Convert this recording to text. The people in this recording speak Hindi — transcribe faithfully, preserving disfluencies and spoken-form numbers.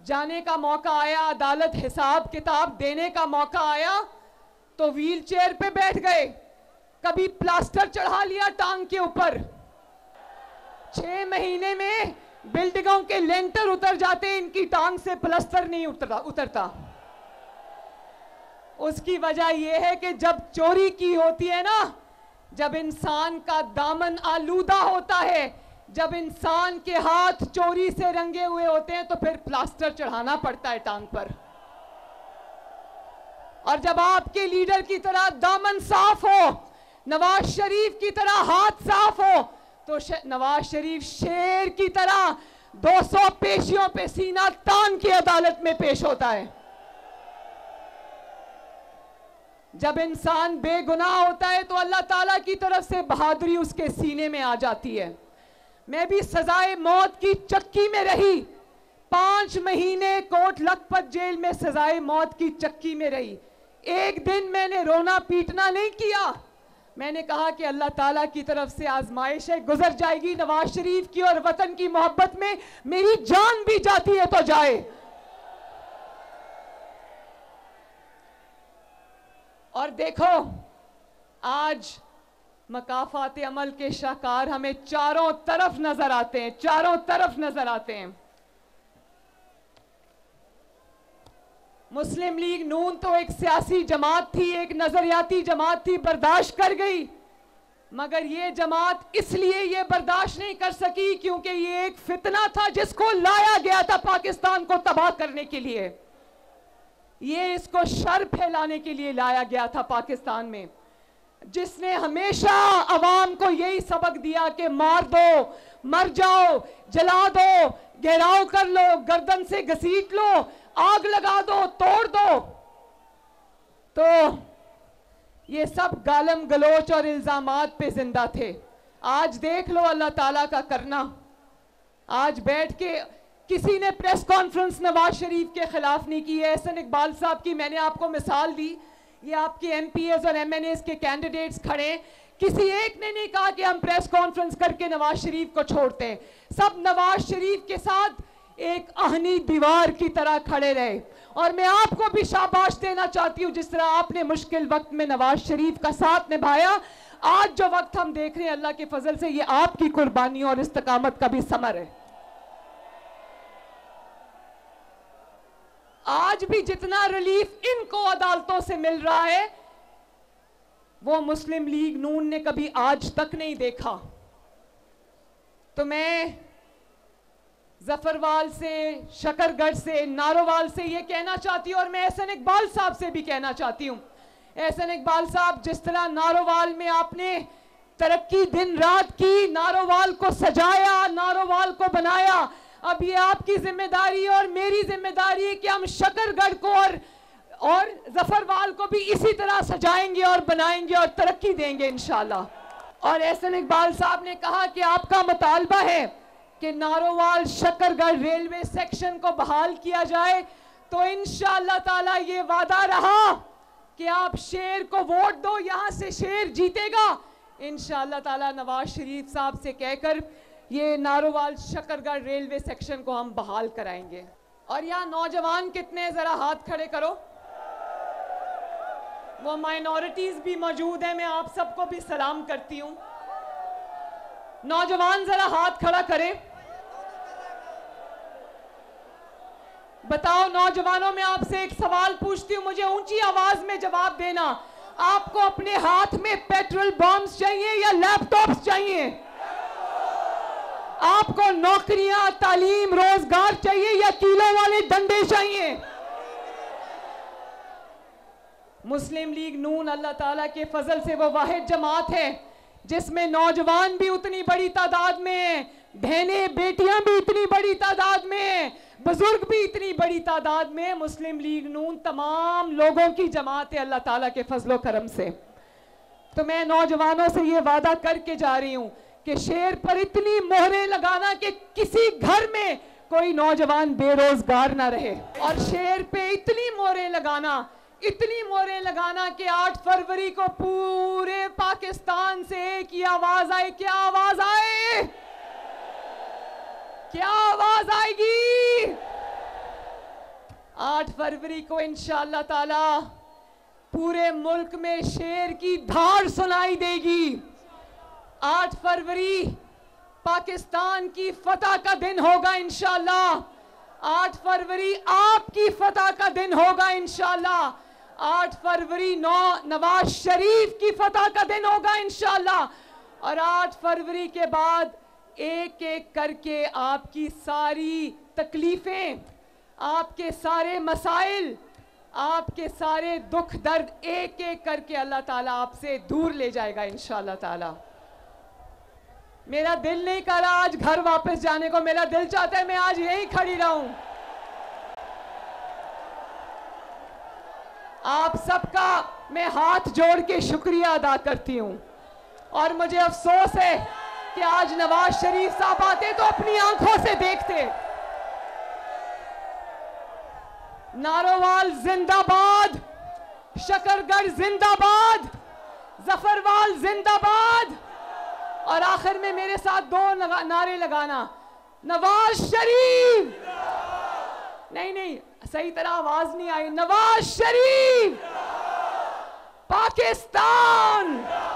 जाने का मौका आया, अदालत हिसाब किताब देने का मौका आया तो व्हील चेयर पे बैठ गए, कभी प्लास्टर चढ़ा लिया टांग के ऊपर। छह महीने में बिल्डिंगों के लेंटर उतर जाते, इनकी टांग से प्लास्टर नहीं उतरता उतरता उसकी वजह यह है कि जब चोरी की होती है ना, जब इंसान का दामन आलूदा होता है, जब इंसान के हाथ चोरी से रंगे हुए होते हैं, तो फिर प्लास्टर चढ़ाना पड़ता है टांग पर। और जब आपके लीडर की तरह दामन साफ हो, नवाज शरीफ की तरह हाथ साफ हो, तो नवाज शरीफ शेर की तरह दो सौ पेशियों पे सीना तान की अदालत में पेश होता है। जब इंसान बेगुनाह होता है तो अल्लाह ताला की तरफ से बहादुरी उसके सीने में आ जाती है। मैं भी सजाए मौत की चक्की में रही, पांच महीने कोट लखपत जेल में सजाए मौत की चक्की में रही। एक दिन मैंने रोना पीटना नहीं किया, मैंने कहा कि अल्लाह ताला की तरफ से आजमाइशें गुजर जाएगी नवाज शरीफ की, और वतन की मोहब्बत में मेरी जान भी जाती है तो जाए। और देखो आज मकाफात अमल के शाहकार हमें चारों तरफ नजर आते हैं, चारों तरफ नजर आते हैं। मुस्लिम लीग नून तो एक सियासी जमात थी, एक नजरियाती जमात थी, बर्दाश्त कर गई, मगर ये जमात इसलिए ये बर्दाश्त नहीं कर सकी क्योंकि ये एक फितना था जिसको लाया गया था पाकिस्तान को तबाह करने के लिए। ये इसको शर फैलाने के लिए लाया गया था पाकिस्तान में, जिसने हमेशा अवाम को यही सबक दिया कि मार दो, मर जाओ, जला दो, घेराव कर लो, गर्दन से घसीट लो, आग लगा दो, तोड़ दो। तो ये सब गालम गलोच और इल्जामात पे जिंदा थे। आज देख लो अल्लाह ताला का करना। आज बैठ के किसी ने प्रेस कॉन्फ्रेंस नवाज शरीफ के खिलाफ नहीं की है। एहसन इकबाल साहब की मैंने आपको मिसाल दी, ये आपके एमपीएस और एमएनएस के कैंडिडेट्स खड़े, किसी एक ने नहीं कहा कि हम प्रेस कॉन्फ्रेंस करके नवाज शरीफ को छोड़ते हैं। सब नवाज शरीफ के साथ एक आहनी दीवार की तरह खड़े रहे। और मैं आपको भी शाबाश देना चाहती हूँ, जिस तरह आपने मुश्किल वक्त में नवाज शरीफ का साथ निभाया। आज जो वक्त हम देख रहे हैं अल्लाह के फजल से, ये आपकी कुर्बानी और इस्तकामत का भी समर है। आज भी जितना रिलीफ इनको अदालतों से मिल रहा है वो मुस्लिम लीग नून ने कभी आज तक नहीं देखा। तो मैं जफरवाल से, शकरगढ़ से, नारोवाल से ये कहना चाहती हूँ, और मैं एहसन इकबाल साहब से भी कहना चाहती हूँ। एहसन इकबाल साहब, जिस तरह नारोवाल में आपने तरक्की दिन रात की, नारोवाल को सजाया, नारोवाल को बनाया, अब ये आपकी जिम्मेदारी और मेरी जिम्मेदारी है कि हम शकरगढ़ को और और जफरवाल को भी इसी तरह सजाएंगे और बनाएंगे और तरक्की देंगे इंशाल्लाह। और एहसन इकबाल साहब ने कहा कि आपका मुतालबा है कि नारोवाल शकरगढ़ रेलवे सेक्शन को बहाल किया जाए, तो इंशाल्लाह ताला ये वादा रहा कि आप शेर को वोट दो, यहां से शेर जीतेगा। इंशाल्लाह ताला नवाज शरीफ साहब से कहकर ये नारोवाल शकरगढ़ रेलवे सेक्शन को हम बहाल कराएंगे। और यहाँ नौजवान कितने, जरा हाथ खड़े करो। वो माइनॉरिटीज भी मौजूद है, मैं आप सबको भी सलाम करती हूँ। नौजवान जरा हाथ खड़ा करें। बताओ नौजवानों, मैं आपसे एक सवाल पूछती हूँ, मुझे ऊंची आवाज में जवाब देना। आपको अपने हाथ में पेट्रोल बॉम्ब्स चाहिए या लैपटॉप्स चाहिए? आपको नौकरियां, तालीम, रोजगार चाहिए या किलो वाले डंडे चाहिए? मुस्लिम लीग नून अल्लाह ताला के फजल से वो वाहिद जमात है जिसमें नौजवान भी उतनी बड़ी तादाद में हैं, बहनें बेटियां भी इतनी बड़ी तादाद में हैं, बुजुर्ग भी इतनी बड़ी तादाद में। मुस्लिम लीग नून तमाम लोगों की जमात है अल्लाह ताला के फजलो करम से। तो मैं नौजवानों से ये वादा करके जा रही हूँ कि शेर पर इतनी मोहरें लगाना कि किसी घर में कोई नौजवान बेरोजगार ना रहे, और शेर पे इतनी मोहरें लगाना, इतनी मोहरें लगाना कि आठ फरवरी को पूरे पाकिस्तान से एक ही आवाज आए। क्या आवाज आए? क्या आवाज आएगी? आठ फरवरी को इंशाअल्लाह ताला पूरे मुल्क में शेर की धार सुनाई देगी। आठ फरवरी पाकिस्तान की फतह का दिन होगा इंशाअल्लाह। आठ फरवरी आपकी फतह का दिन होगा इंशाअल्लाह। आठ फरवरी नौ नवाज शरीफ की फतह का दिन होगा इंशाअल्लाह। और आठ फरवरी के बाद एक एक करके आपकी सारी तकलीफें, आपके सारे मसाइल, आपके सारे दुख दर्द एक एक करके अल्लाह ताला आपसे दूर ले जाएगा इंशाअल्लाह ताला। मेरा दिल नहीं कर रहा आज घर वापस जाने को, मेरा दिल चाहता है मैं आज यहीं खड़ी रहूं। आप सबका मैं हाथ जोड़ के शुक्रिया अदा करती हूं। और मुझे अफसोस है कि आज नवाज शरीफ साहब आते तो अपनी आंखों से देखते। नारोवाल जिंदाबाद, शकरगढ़ जिंदाबाद, जफरवाल जिंदाबाद। और आखिर में मेरे साथ दो लगा, नारे लगाना, नवाज शरीफ, नहीं नहीं सही तरह आवाज नहीं आई, नवाज शरीफ, पाकिस्तान।